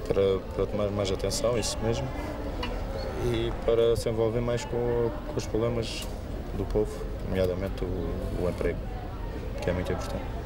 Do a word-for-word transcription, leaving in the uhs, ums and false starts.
para, para tomar mais atenção, isso mesmo, e para se envolver mais com, com os problemas do povo, nomeadamente o, o emprego, que é muito importante.